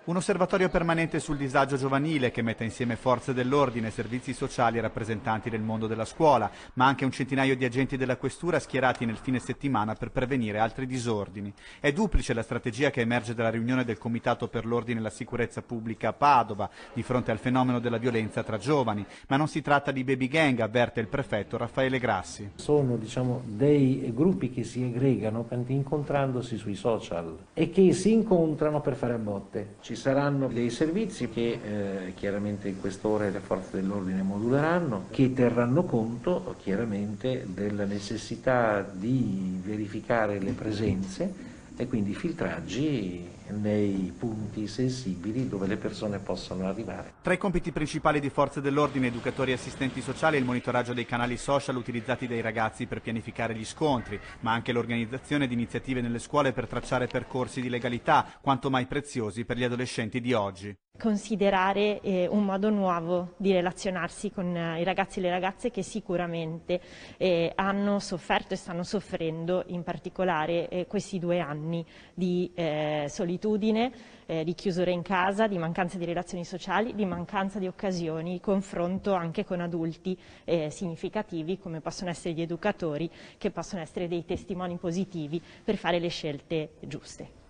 Un osservatorio permanente sul disagio giovanile che metta insieme forze dell'ordine, servizi sociali e rappresentanti del mondo della scuola, ma anche un centinaio di agenti della questura schierati nel fine settimana per prevenire altri disordini. È duplice la strategia che emerge dalla riunione del Comitato per l'Ordine e la Sicurezza Pubblica a Padova di fronte al fenomeno della violenza tra giovani, ma non si tratta di baby gang, avverte il prefetto Raffaele Grassi. Sono dei gruppi che si aggregano incontrandosi sui social e che si incontrano per fare a botte. Ci saranno dei servizi che chiaramente in quest'ora le forze dell'ordine moduleranno, che terranno conto chiaramente della necessità di verificare le presenze e quindi filtraggi nei punti sensibili dove le persone possono arrivare. Tra i compiti principali di forze dell'ordine, educatori e assistenti sociali, il monitoraggio dei canali social utilizzati dai ragazzi per pianificare gli scontri, ma anche l'organizzazione di iniziative nelle scuole per tracciare percorsi di legalità, quanto mai preziosi per gli adolescenti di oggi. Considerare un modo nuovo di relazionarsi con i ragazzi e le ragazze che sicuramente hanno sofferto e stanno soffrendo in particolare questi 2 anni di solitudine, di chiusura in casa, di mancanza di relazioni sociali, di mancanza di occasioni, di confronto anche con adulti significativi come possono essere gli educatori, che possono essere dei testimoni positivi per fare le scelte giuste.